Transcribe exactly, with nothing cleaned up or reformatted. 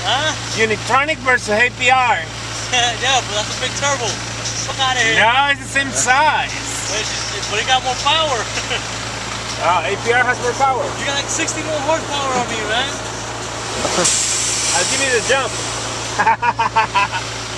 Huh? Unitronic versus A P R. Yeah, but that's a big turbo. Fuck out of here. No, it's the same size. But, it's just, but it got more power. Oh, A P R has more power. You got like sixty more horsepower on me, man. I'll give you the jump.